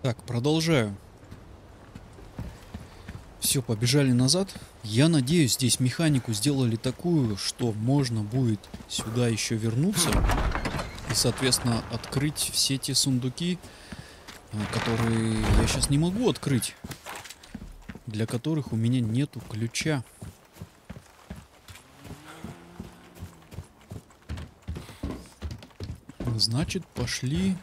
Так, продолжаю. Все, побежали назад. Я надеюсь, здесь механику сделали такую, что можно будет сюда еще вернуться и, соответственно, открыть все те сундуки, которые я сейчас не могу открыть, для которых у меня нету ключа. Значит, пошли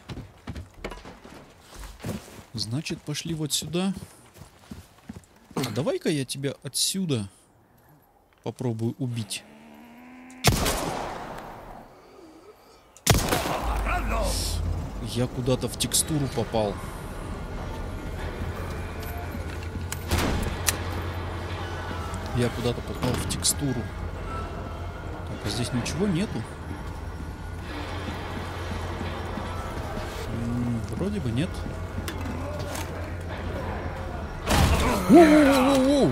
вот сюда. Давай-ка я тебя отсюда попробую убить. Я куда-то в текстуру попал. Я куда-то попал в текстуру. Так, а здесь ничего нету. Вроде бы нет. Воу-воу-воу-воу!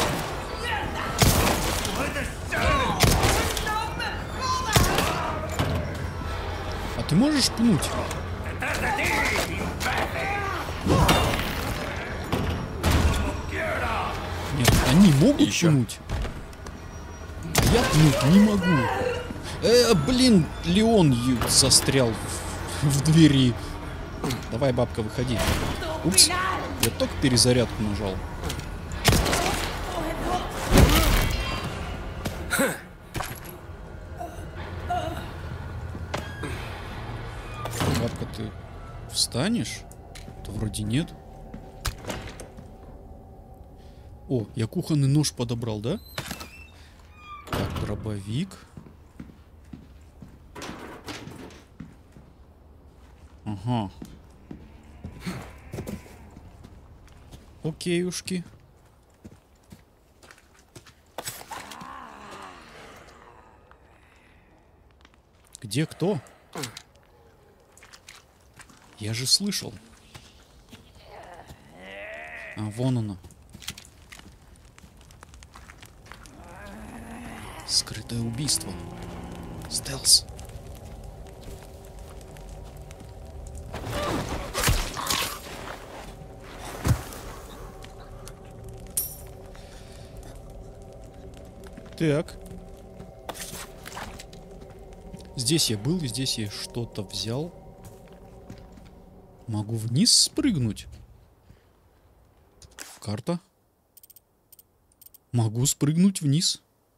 А ты можешь пнуть? Нет, они могут Еще. пнуть. А я пнуть не могу. Блин, Леон застрял в двери. Давай, бабка, выходи. Упс, я только перезарядку нажал. Бабка, ты встанешь? Да вроде нет. О, я кухонный нож подобрал, да? Так, дробовик. Ага. Окейушки. Где кто? Я же слышал. А, вон оно. Скрытое убийство. Стелс. Так. Здесь я был, здесь я что-то взял. Могу вниз спрыгнуть. Карта. Могу спрыгнуть вниз.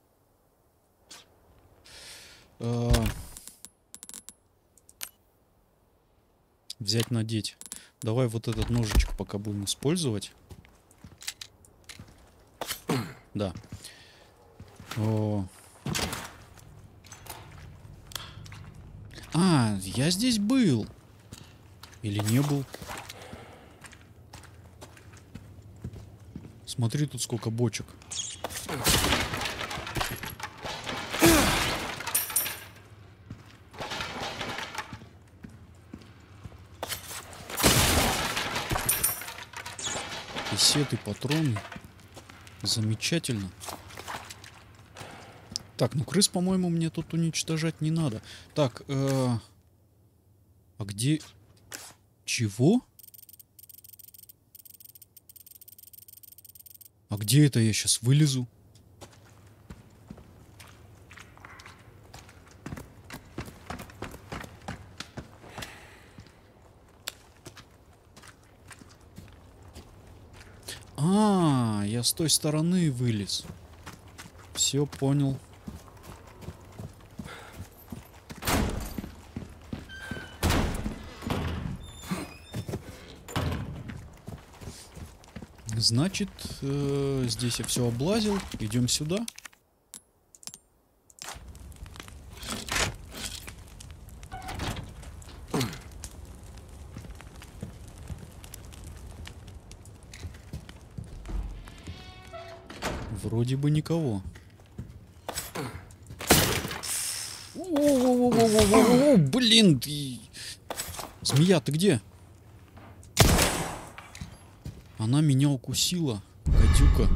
Взять, надеть. Давай вот этот ножичек пока будем использовать. Да. О. А, я здесь был. Или не был? Смотри, тут сколько бочек. Кассеты, патроны. Замечательно. Так, ну крыс, по-моему, мне тут уничтожать не надо. Так, а где... Чего? А где это я сейчас вылезу? А, я с той стороны вылез. Все, понял. Значит, здесь я все облазил. Идем сюда. Вроде бы никого. О, блин, змея, ты где? Она меня укусила, гадюка.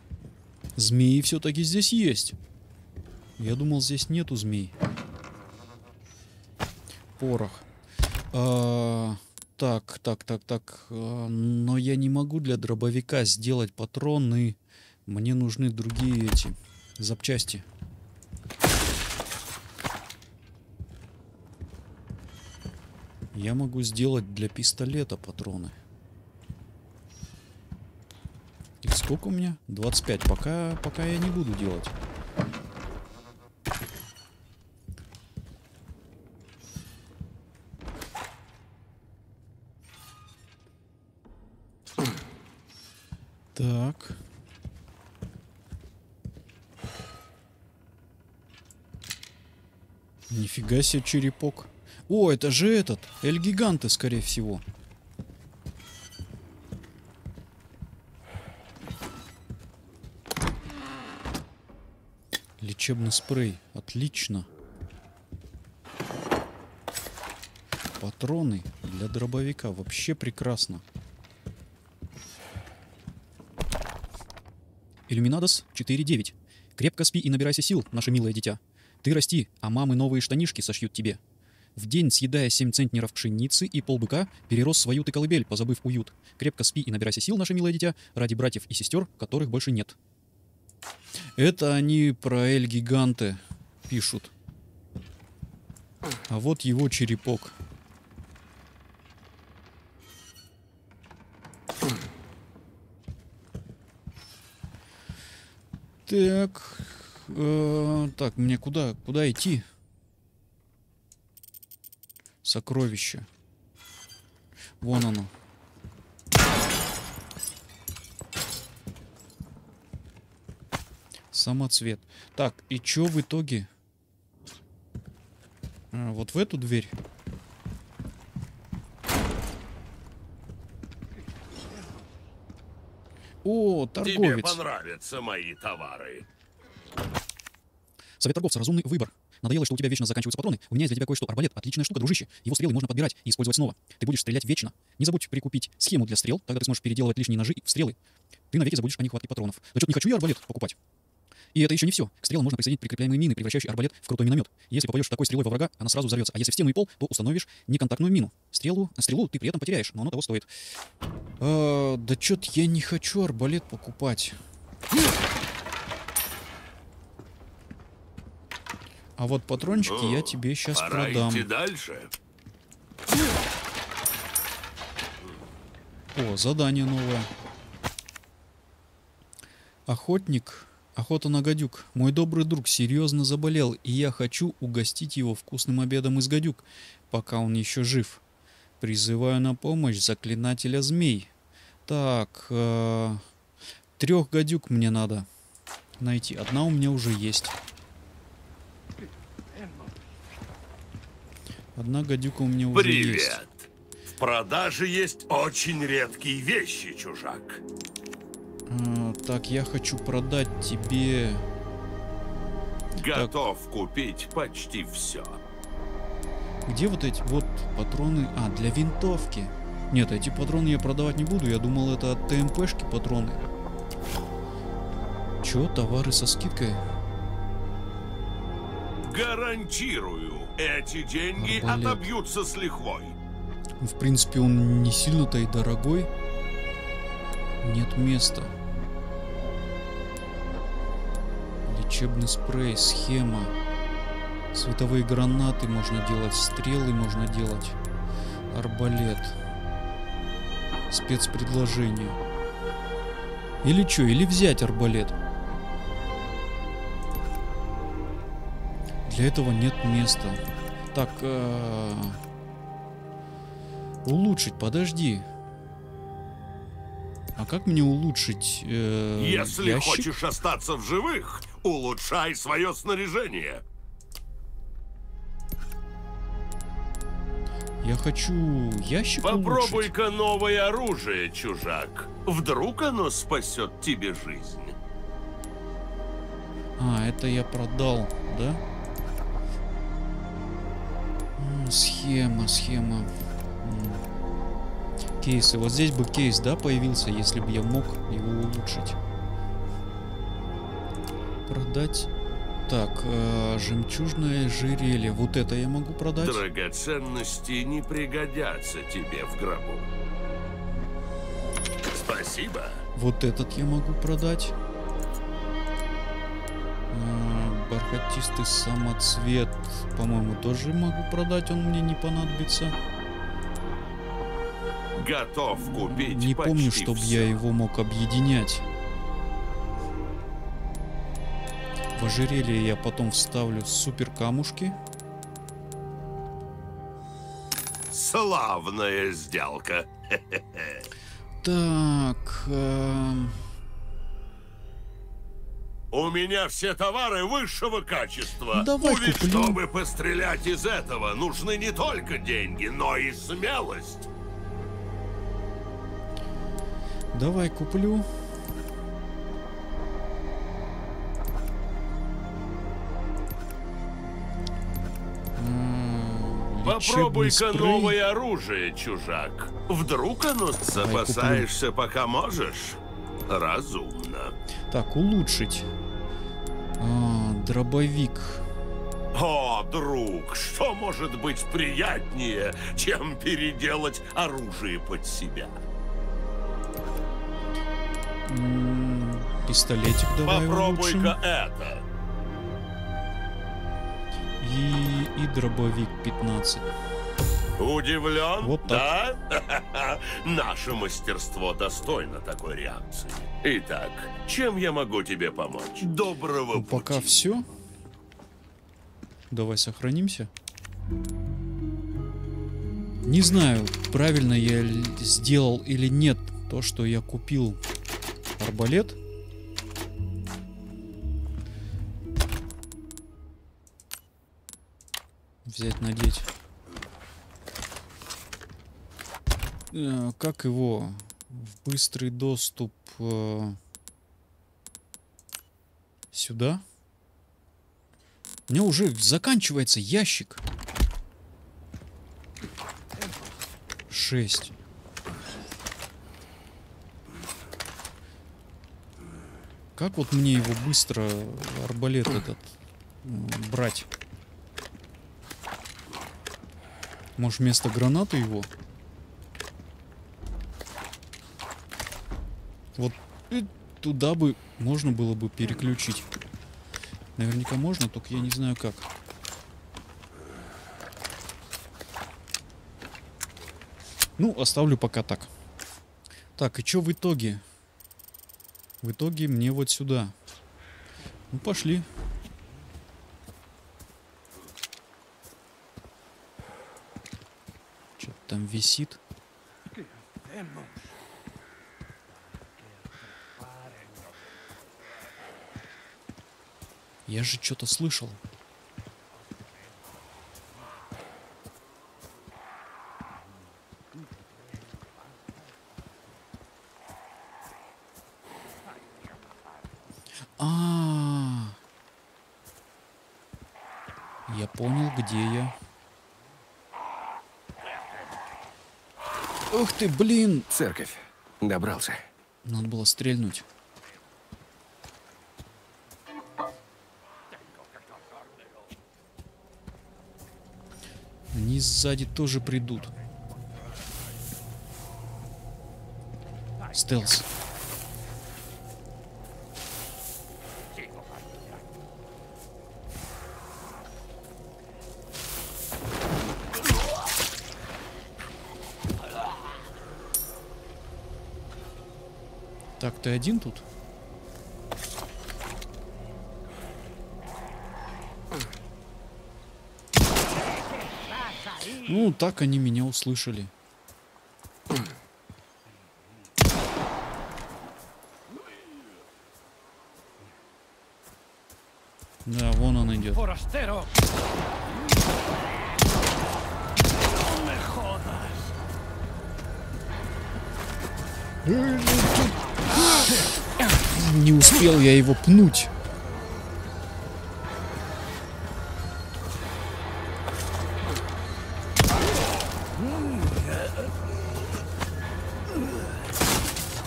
Змеи все-таки здесь есть. Я думал, здесь нету змей. порох. Так. Но я не могу для дробовика сделать патроны. Мне нужны другие эти запчасти. Я могу сделать для пистолета патроны. Их сколько у меня? 25. Пока я не буду делать. Так. Нифига себе черепок. О, это же этот. Эль-гиганты, скорее всего. Лечебный спрей. Отлично. Патроны для дробовика. Вообще прекрасно. Иллюминадос 4.9. Крепко спи и набирайся сил, наше милое дитя. Ты расти, а мамы новые штанишки сошьют тебе. В день, съедая 7 центнеров пшеницы и полбыка, перерос свою ты колыбель, позабыв уют. Крепко спи и набирайся сил, наше милое дитя, ради братьев и сестер, которых больше нет. Это они про Эль-гиганты пишут. А вот его черепок. Так. Так, мне куда идти? Сокровище. Вон оно. Самоцвет. Так, и чё в итоге? Вот в эту дверь. О, торговец. Тебе понравятся мои товары. Совет торговца. Разумный выбор. Надоело, что у тебя вечно заканчиваются патроны. У меня есть для тебя кое-что. Арбалет. Отличная штука, дружище. Его стрелы можно подбирать и использовать снова. Ты будешь стрелять вечно. Не забудь прикупить схему для стрел. Тогда ты сможешь переделывать лишние ножи в стрелы. Ты навеки забудешь о нехватке патронов. Да что-то не хочу я арбалет покупать. И это еще не все. К стрелам можно присоединить прикрепляемые мины, превращающие арбалет в крутой миномет. Если попадешь такой стрелой во врага, она сразу взорвется. А если в стену и пол, то установишь неконтактную мину. Стрелу ты при этом потеряешь, но оно того стоит. Да что-то я не хочу арбалет покупать. А вот патрончики я тебе сейчас продам. Идти дальше. О, задание новое. Охотник. Охота на гадюк. Мой добрый друг серьезно заболел, и я хочу угостить его вкусным обедом из гадюк, пока он еще жив. Призываю на помощь заклинателя змей. Так, 3 гадюк мне надо найти. Одна у меня уже есть. Одна гадюка у меня уже есть. Привет. В продаже есть очень редкие вещи, чужак. Так, я хочу продать тебе... Готов купить почти все. Где вот эти вот патроны? А, для винтовки. Нет, эти патроны я продавать не буду. Я думал, это от ТМПшки патроны. Чё, товары со скидкой? Гарантирую, эти деньги Арбалет. отобьются с лихвой. В принципе, он не сильно-то и дорогой. Нет места. Лечебный спрей, схема. Световые гранаты можно делать, стрелы можно делать. Арбалет. Спецпредложение. Или что, или взять арбалет. Для этого нет места. Так, улучшить, подожди. А как мне улучшить Если ящик? хочешь остаться в живых, улучшай свое снаряжение. Я хочу ящик улучшить. Попробуй-ка новое оружие, чужак. Вдруг оно спасет тебе жизнь. А, это я продал, да? Схема. Кейсы. Вот здесь бы кейс, да, появился, если бы я мог его улучшить. Продать Так, жемчужное ожерелье. Вот это я могу продать. Драгоценности не пригодятся тебе в гробу. Спасибо. Вот этот я могу продать. Бархатистый самоцвет, по-моему, тоже могу продать. Он мне не понадобится. Готов купить. Не помню, почти чтобы всё. я его мог объединять. В ожерелье я потом вставлю супер камушки. Славная сделка. Так. У меня все товары высшего качества. Давай Ведь куплю. чтобы пострелять из этого, нужны не только деньги, но и смелость. Давай куплю. Попробуй-ка спрей. новое оружие, чужак. Вдруг оно запасаешься, пока можешь? Разумно. Так, улучшить. Дробовик. О, друг, что может быть приятнее, чем переделать оружие под себя? Пистолетик давай улучшим. Попробуй-ка это. И дробовик 15. Удивлен? Вот так. Да? Наше мастерство достойно такой реакции. Итак, чем я могу тебе помочь? Доброго Ну, пути. пока все. Давай сохранимся. Не знаю, правильно я сделал или нет то, что я купил арбалет. Взять, надеть. Как его? В быстрый доступ сюда. У меня уже заканчивается ящик. 6. Как вот мне его быстро, арбалет этот, брать? Может, вместо гранаты его? Вот туда бы можно было бы переключить. Наверняка можно, только я не знаю как. Ну, оставлю пока так. Так, и что в итоге? В итоге мне вот сюда. Ну, пошли. Что-то там висит. Я же что-то слышал. Я понял, где я. Ух ты, блин! Церковь. Добрался. Надо было стрельнуть. Они сзади тоже придут. Стелс. Так, ты один тут? Ну, так они меня услышали. Да, вон он идет. Не успел я его пнуть.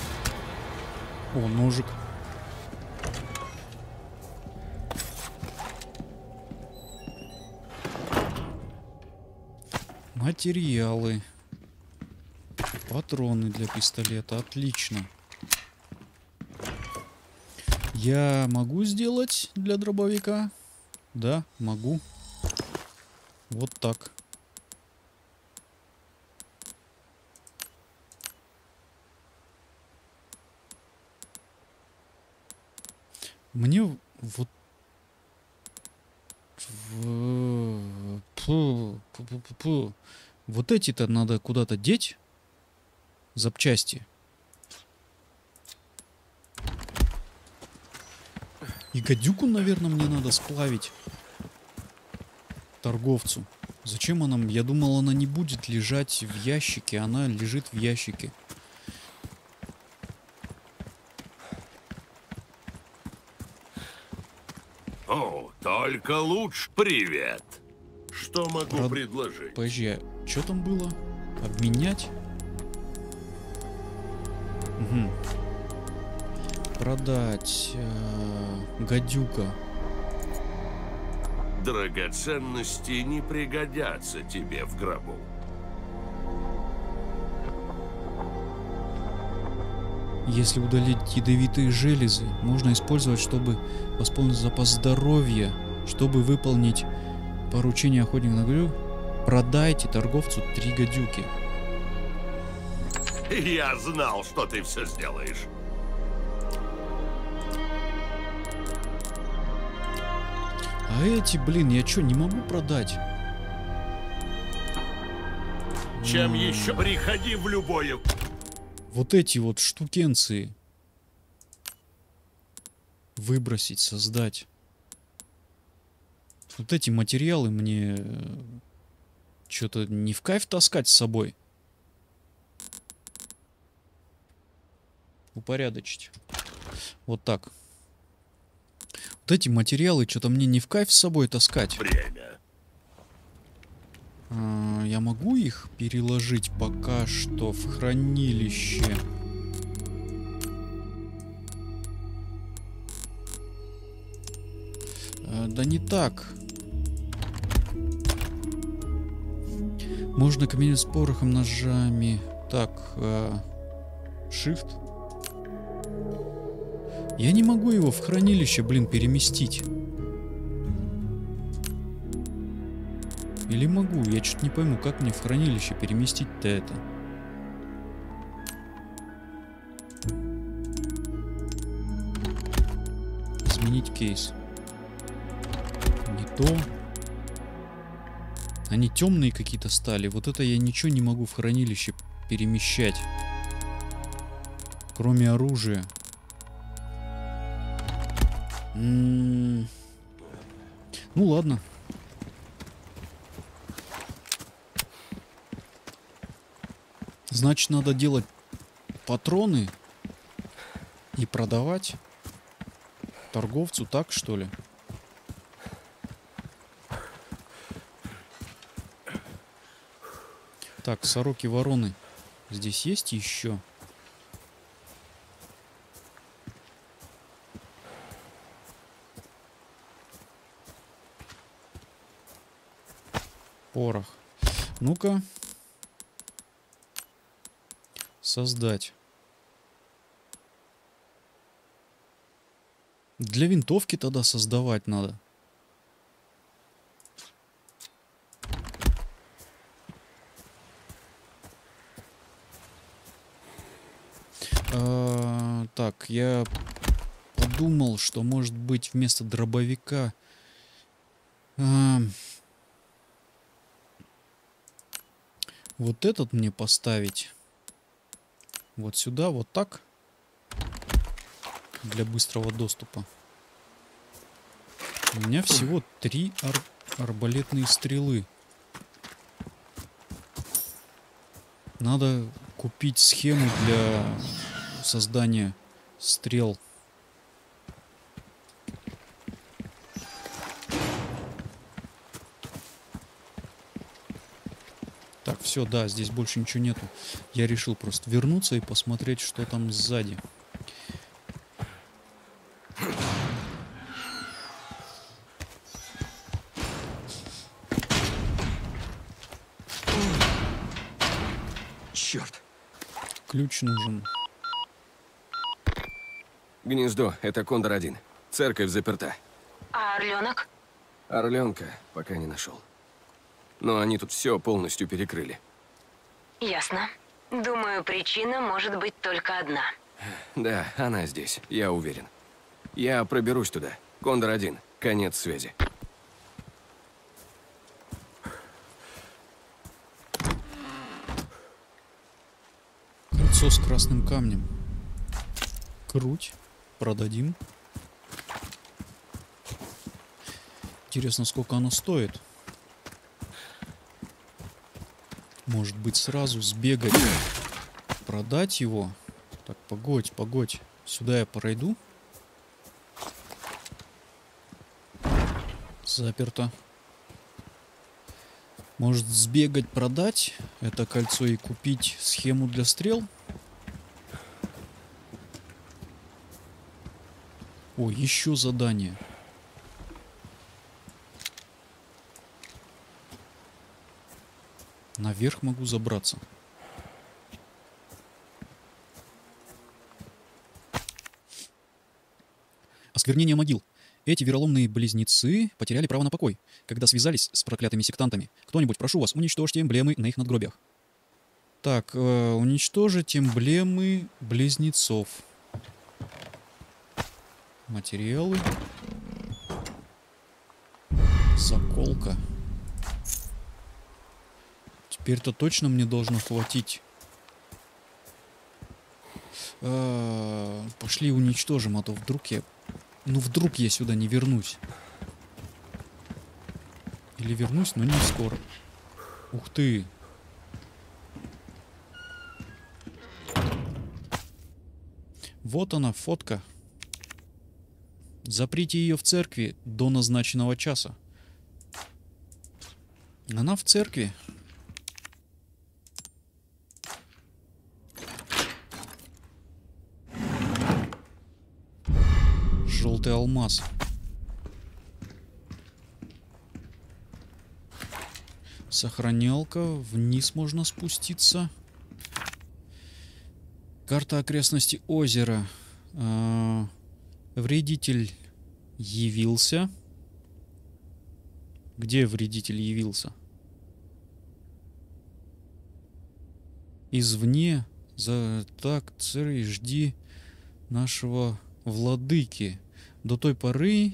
О, ножик. Материалы. Патроны для пистолета. Отлично. Я могу сделать для дробовика? Да, могу. Вот так. Мне вот... Вот эти-то надо куда-то деть. Запчасти. И гадюку, наверное, мне надо сплавить. Торговцу. Зачем она? Я думал, она не будет лежать в ящике. Она лежит в ящике. О, только лучше. Привет. Что могу предложить? Подожди, а что там было? Обменять? Угу. Продать. Гадюка. Драгоценности не пригодятся тебе в гробу. Если удалить ядовитые железы, можно использовать, чтобы восполнить запас здоровья, чтобы выполнить поручение охотника на гадюк. Продайте торговцу 3 гадюки. Я знал, что ты все сделаешь. А эти, блин, я что, не могу продать? Чем еще? Приходи в любое... Вот эти вот штукенции. Выбросить, создать. Вот эти материалы мне что-то не в кайф таскать с собой. Упорядочить. Вот так. Вот эти материалы что-то мне не в кайф с собой таскать. Время. Я могу их переложить пока что в хранилище. Да не так. Можно комбинировать с порохом, ножами. Так, Shift. Я не могу его в хранилище, блин, переместить. Или могу? Я что-то не пойму, как мне в хранилище переместить-то это. Изменить кейс. Не то. Они темные какие-то стали. Вот это я ничего не могу в хранилище перемещать. Кроме оружия. Ну ладно. Значит, надо делать патроны и продавать торговцу, так что ли? Так, сороки-вороны. Здесь есть еще? Порох. Ну-ка. Создать. Для винтовки тогда создавать надо. Так, я подумал, что может быть вместо дробовика вот этот мне поставить. Вот сюда, вот так. Для быстрого доступа. У меня всего 3 арбалетные стрелы. Надо купить схему для создания стрел. Так, все, да, здесь больше ничего нету. Я решил просто вернуться и посмотреть, что там сзади. ключ нужен. Гнездо, это Кондор-1. Церковь заперта. А орленок? Орленка пока не нашел. Но они тут все полностью перекрыли. Ясно. Думаю, причина может быть только одна. Да, она здесь, я уверен. Я проберусь туда. Кондор-1. Конец связи. Кольцо с красным камнем. Круть. Продадим. Интересно, сколько оно стоит. Может быть, сразу сбегать, продать его. Так, погодь, погодь. Сюда я пройду. Заперто. Может, сбегать, продать это кольцо и купить схему для стрел? О, еще задание. Наверх могу забраться. Осквернение могил. Эти вероломные близнецы потеряли право на покой, когда связались с проклятыми сектантами. Кто-нибудь, прошу вас, уничтожьте эмблемы на их надгробиях. Так, уничтожить эмблемы близнецов. Материалы. Заколка. Теперь-то точно мне должно хватить. Пошли уничтожим, а то вдруг я... Ну, вдруг я сюда не вернусь. Или вернусь, но не скоро. Ух ты. Вот она, фотка. Заприте ее в церкви до назначенного часа. Она в церкви. Желтый алмаз. Сохранялка. Вниз можно спуститься. Карта окрестностей озера. Вредитель явился. Где вредитель явился? Извне. Так, царь, жди нашего владыки. До той поры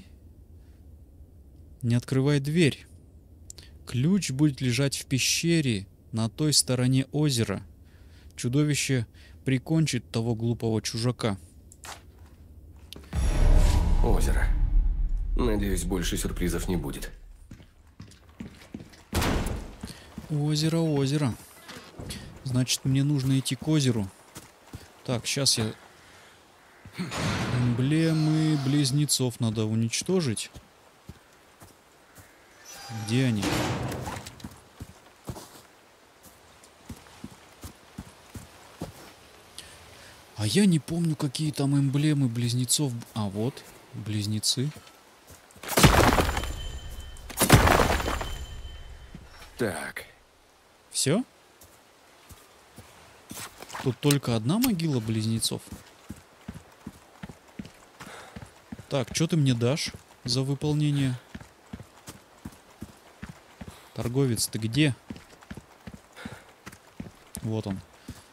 не открывай дверь. Ключ будет лежать в пещере на той стороне озера. Чудовище прикончит того глупого чужака. Озеро. Надеюсь, больше сюрпризов не будет. Озеро, озеро. Значит, мне нужно идти к озеру. Так, сейчас я... Эмблемы близнецов надо уничтожить. Где они? А я не помню, какие там эмблемы близнецов. А вот, близнецы. Так. Все? Тут только одна могила близнецов. Так, что ты мне дашь за выполнение? Торговец, ты где? Вот он.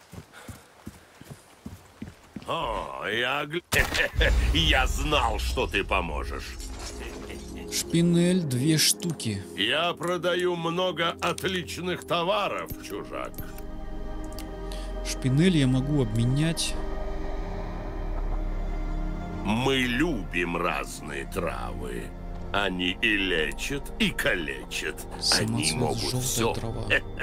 О, я знал, что ты поможешь. Шпинель 2 штуки. Я продаю много отличных товаров, чужак. Шпинель я могу обменять. Мы любим разные травы. Они и лечат, и калечат. Они Самоцвет, могут желтая все. трава.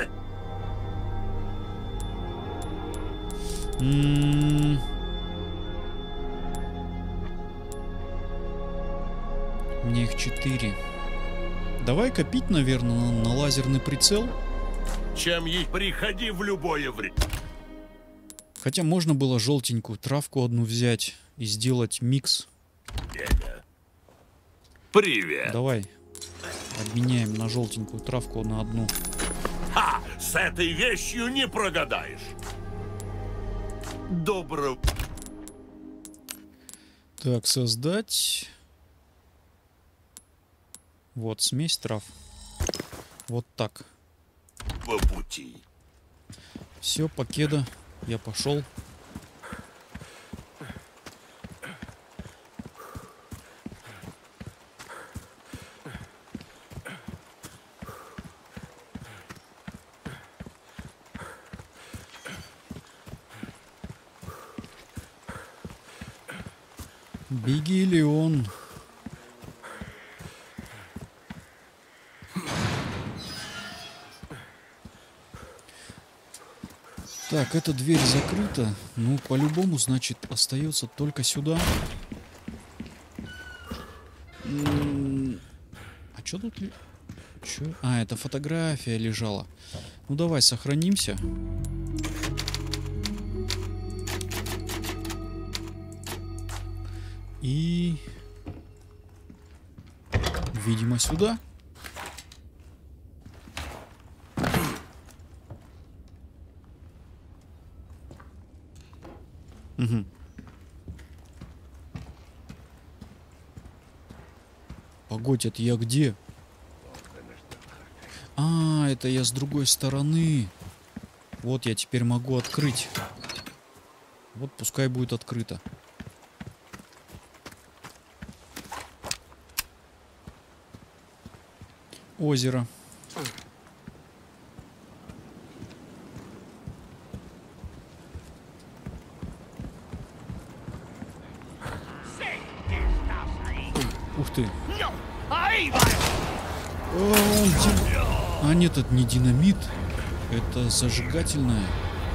Мне их 4. Давай копить, наверное, на лазерный прицел. Чем ей приходи в любое время. Хотя можно было желтенькую травку одну взять и сделать микс. Привет. Давай обменяем на желтенькую травку на одну. Ха! С этой вещью не прогадаешь. Доброго Так, создать. Вот, смесь трав. Вот так. пути. Все, покеда. Я пошел. Беги, Леон. Так, эта дверь закрыта. Ну, по-любому, значит, остается только сюда. А что тут? Чё? А, это фотография лежала. Ну, давай сохранимся. И... видимо, сюда. Угу. Погодь, это я где? А, это я с другой стороны. Вот я теперь могу открыть. Вот пускай будет открыто. Озеро. Ух ты. А нет, это не динамит. Это зажигательное.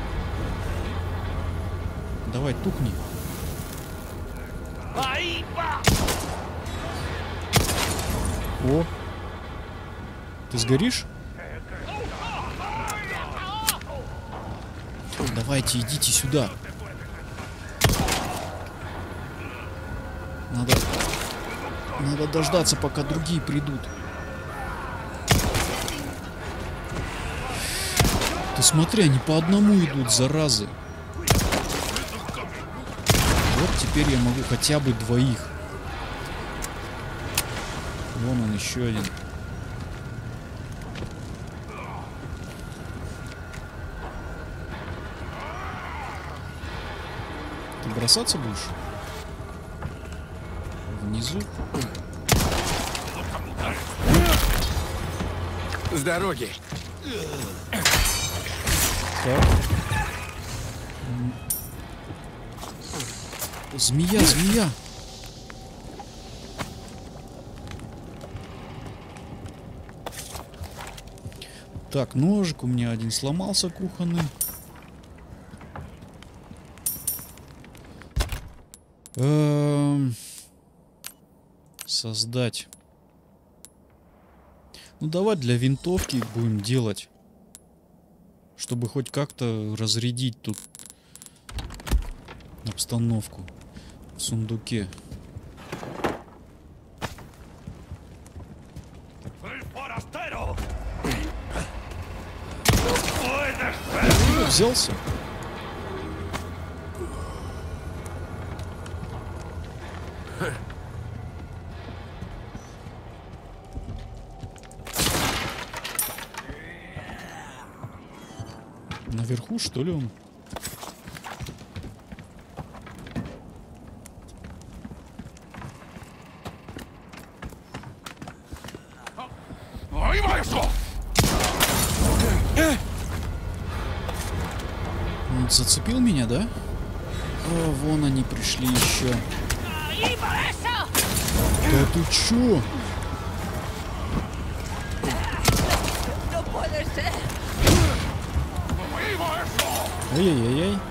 Давай, тукни. О. Ты сгоришь? Давайте, идите сюда. Надо дождаться, пока другие придут. Ты смотри, они по одному идут, заразы. Вот теперь я могу хотя бы двоих. Вон он, еще один. Ты бросаться будешь? Внизу? С дороги. Так. Змея, змея. Так, ножик у меня один сломался кухонный. Создать. Ну давай для винтовки будем делать. Чтобы хоть как-то разрядить тут обстановку в сундуке. Взялся? Наверху, что ли, он? Он зацепил меня, да? О, вон они пришли еще. Да ты чё? Ай-яй-яй-яй.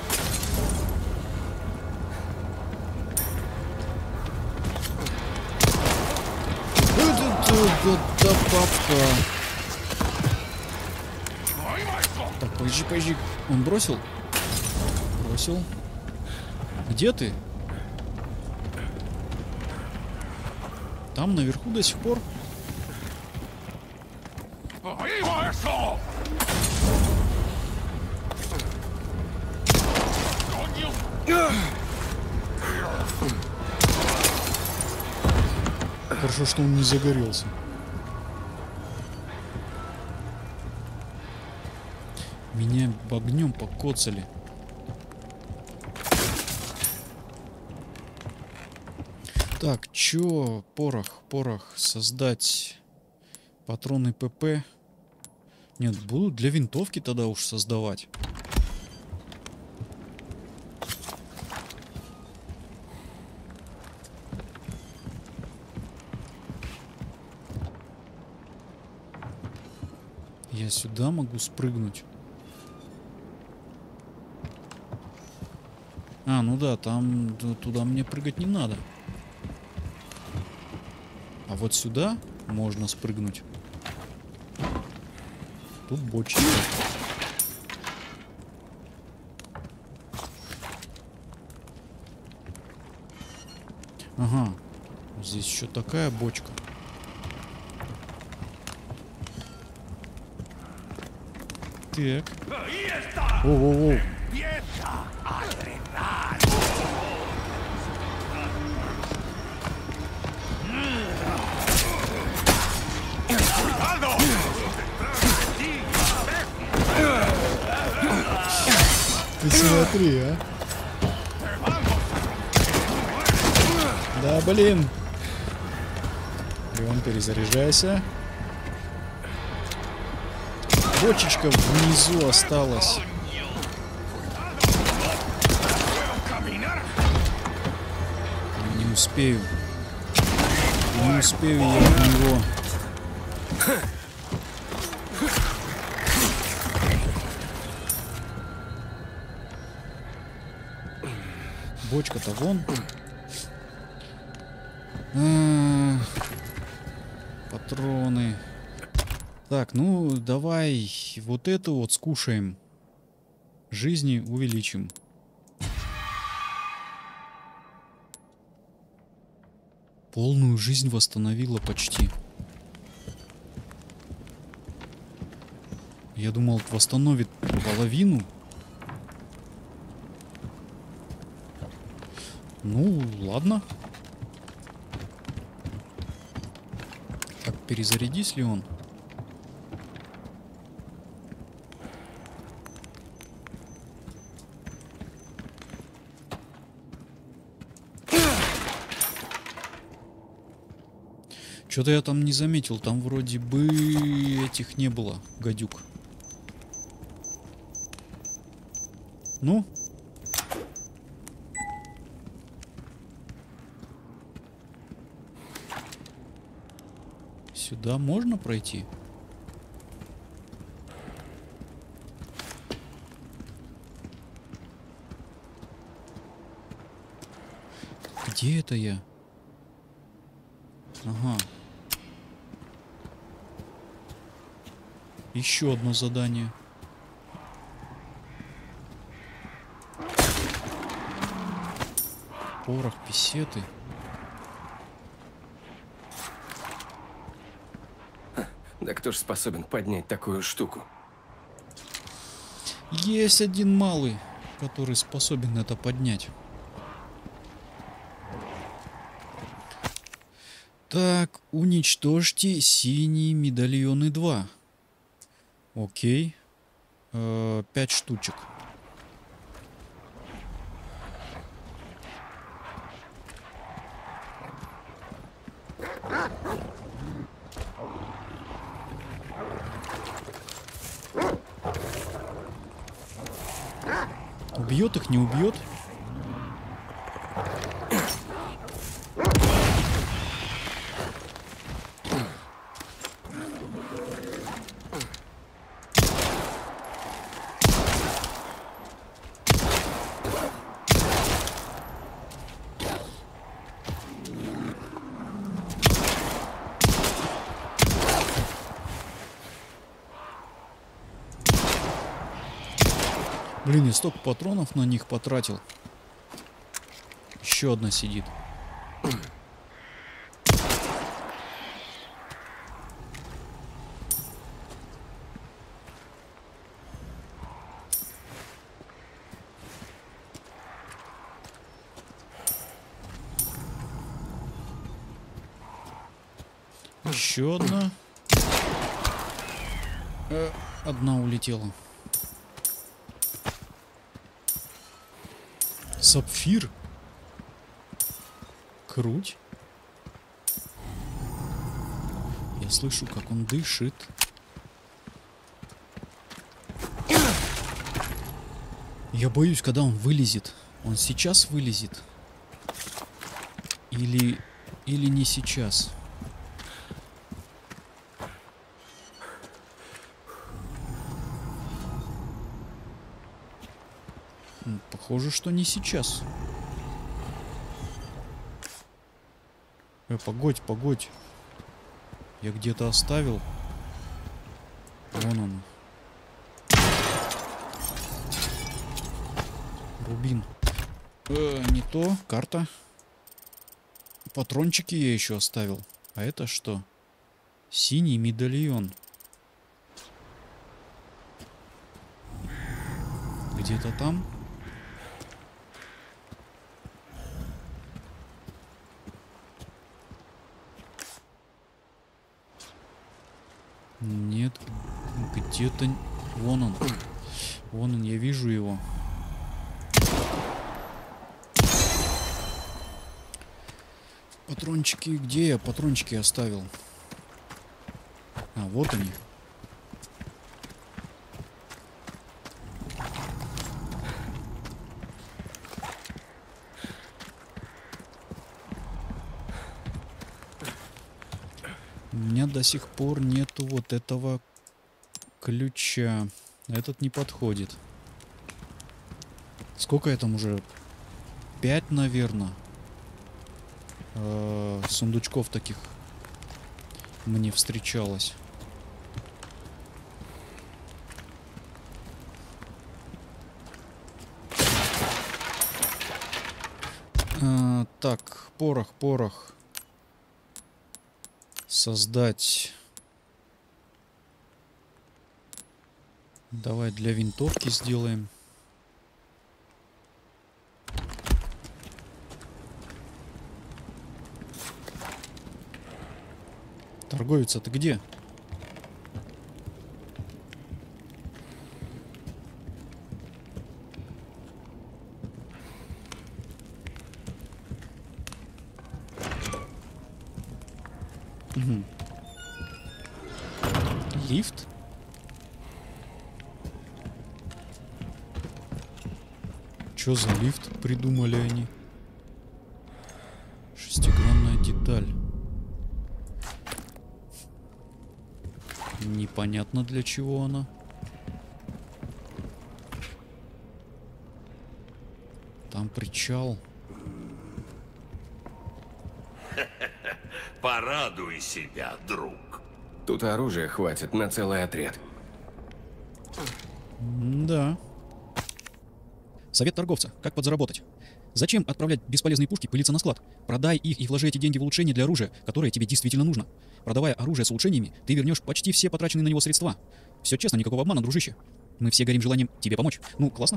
Да папка. Так, подожди. Он бросил? Бросил. Где ты? Там наверху до сих пор? Хорошо, что он не загорелся. Меня огнем покоцали. Так, чё? Порох. Создать патроны ПП. Нет, буду для винтовки тогда уж создавать. Я сюда могу спрыгнуть. А, ну да, там туда мне прыгать не надо. А вот сюда можно спрыгнуть. Тут бочки. Ага. Здесь еще такая бочка. Так. Воу-воу-воу. Ты смотри, а. Да, блин. Леон, перезаряжайся. Бочечка внизу осталась. Не успею. Не успею я в него. Бочка-то вон. Патроны. Так, ну давай вот это вот скушаем. Жизни увеличим. Полную жизнь восстановила почти. Я думал, восстановит половину. Ну, ладно. Так, перезарядись ли он? Что-то я там не заметил. Там вроде бы этих не было, гадюк. Ну? Сюда можно пройти? Где это я? Ага. Еще одно задание. Порох, песеты. Да кто ж способен поднять такую штуку? Есть один малый, который способен это поднять. Так, уничтожьте синие медальоны 2. Окей. 5 штучек. Убьет их, не убьет? Блин, я столько патронов на них потратил. Еще одна сидит. Еще одна. Одна улетела. Сапфир. Круть. Я слышу, как он дышит. Я боюсь, когда он вылезет. Он сейчас вылезет? Или не сейчас? Похоже, что не сейчас. Погодь, погодь. Я где-то оставил. Вон он. Рубин. Не то. Карта. Патрончики я еще оставил. А это что? Синий медальон. Где-то там. Нет, где-то... Вон он. Вон он, я вижу его. Патрончики, где я патрончики оставил? А, вот они. У меня до сих пор нету вот этого ключа. Этот не подходит. Сколько я там уже? 5, наверное. Сундучков таких мне встречалось. Так, порох. Создать. Давай для винтовки сделаем. Торговец, а ты где? Угу. Лифт? Чё за лифт придумали они? Шестигранная деталь. Непонятно, для чего она. Там причал. Порадуй себя, друг. Тут оружия хватит на целый отряд. Да. Совет торговца. Как подзаработать? Зачем отправлять бесполезные пушки пылиться на склад? Продай их и вложи эти деньги в улучшение для оружия, которое тебе действительно нужно. Продавая оружие с улучшениями, ты вернешь почти все потраченные на него средства. Все честно, никакого обмана, дружище. Мы все горим желанием тебе помочь. Ну, классно.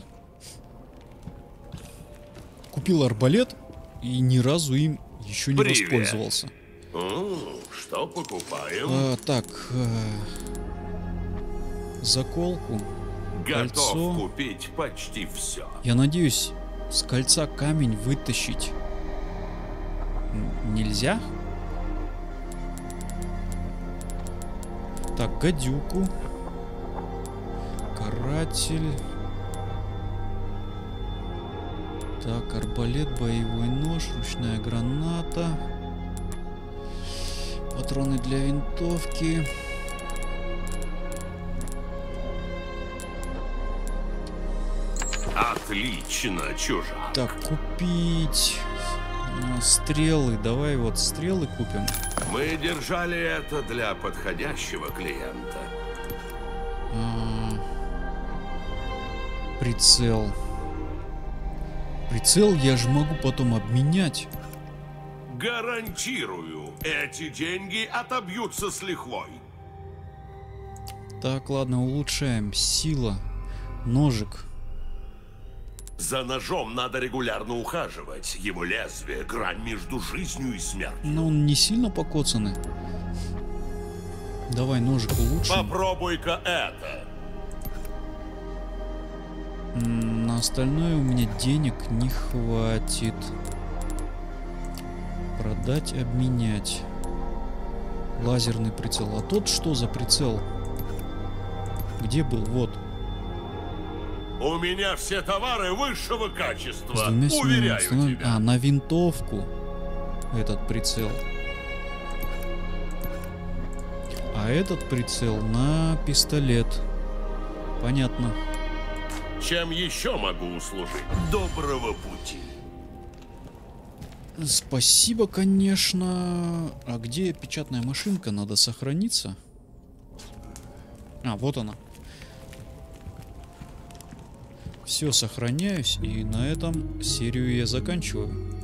Купил арбалет и ни разу им еще не воспользовался. Что покупаем? Так, заколку, Готов кольцо. купить почти все. Я надеюсь, с кольца камень вытащить нельзя? Так, гадюку. Каратель. Так, арбалет, боевой нож, ручная граната. Патроны для винтовки. Отлично, чужак. Так, купить стрелы. Давай вот стрелы купим. Мы держали это для подходящего клиента. Прицел. Прицел я же могу потом обменять. Гарантирую, эти деньги отобьются с лихвой. Так, ладно, улучшаем. Сила. Ножик. За ножом надо регулярно ухаживать. Его лезвие — грань между жизнью и смертью. Но он не сильно покоцанный. Давай ножик улучшим. Попробуй-ка это. На остальное у меня денег не хватит. Продать, обменять. Лазерный прицел. А тот что за прицел? Где был? Вот. У меня все товары высшего качества. С двумя сменами Уверяю установлен- тебя. А, на винтовку этот прицел. А этот прицел на пистолет. Понятно. Чем еще могу услужить? Доброго пути. Спасибо, конечно. А где печатная машинка? Надо сохраниться. А, вот она. Все, сохраняюсь. И на этом серию я заканчиваю.